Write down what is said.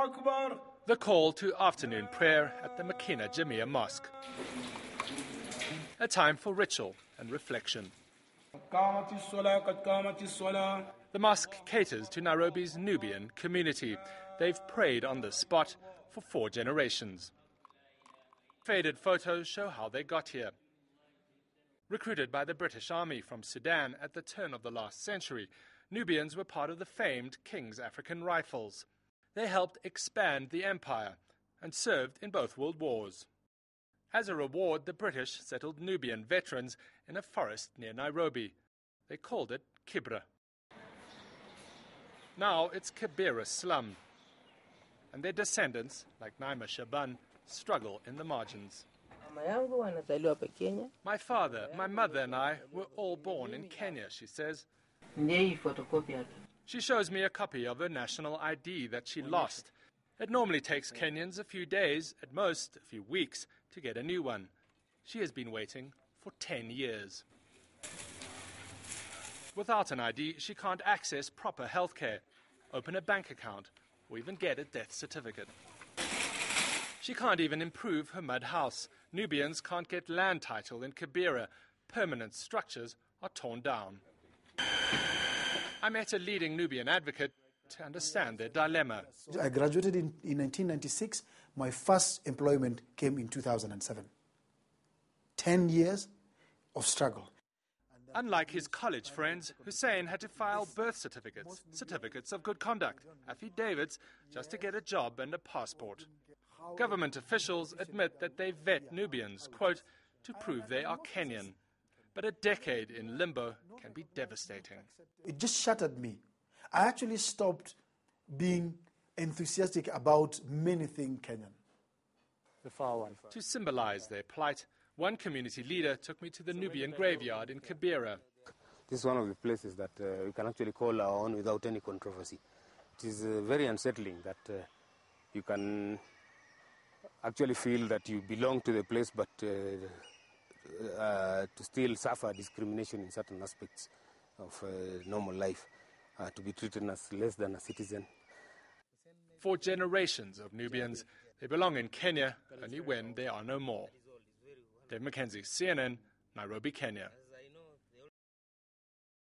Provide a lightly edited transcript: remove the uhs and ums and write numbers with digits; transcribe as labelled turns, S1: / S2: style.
S1: Akbar.
S2: The call to afternoon prayer at the Makina Jamia Mosque. A time for ritual and reflection. The mosque caters to Nairobi's Nubian community. They've prayed on the spot for 4 generations. Faded photos show how they got here. Recruited by the British Army from Sudan at the turn of the last century, Nubians were part of the famed King's African Rifles. They helped expand the empire and served in both world wars. As a reward, the British settled Nubian veterans in a forest near Nairobi. They called it Kibra. Now it's Kibera slum, and their descendants, like Naima Shaban, struggle in the margins. My father, my mother and I were all born in Kenya, she says. She shows me a copy of her national ID that she lost. It normally takes Kenyans a few days, at most a few weeks, to get a new one. She has been waiting for 10 years. Without an ID, she can't access proper health care, open a bank account, or even get a death certificate. She can't even improve her mud house. Nubians can't get land title in Kibera. Permanent structures are torn down. I met a leading Nubian advocate to understand their dilemma.
S3: I graduated in 1996. My first employment came in 2007. 10 years of struggle.
S2: Unlike his college friends, Hussein had to file birth certificates, certificates of good conduct, affidavits, just to get a job and a passport. Government officials admit that they vet Nubians, quote, to prove they are Kenyan. But a decade in limbo can be devastating.
S3: It just shattered me. I actually stopped being enthusiastic about many things Kenyan.
S2: To symbolize their plight, one community leader took me to the Nubian graveyard in Kibera.
S4: This is one of the places that we can actually call our own without any controversy. It is very unsettling that you can actually feel that you belong to the place, but to still suffer discrimination in certain aspects of normal life, to be treated as less than a citizen.
S2: For generations of Nubians, they belong in Kenya only when they are no more. Dave Mackenzie, CNN, Nairobi, Kenya.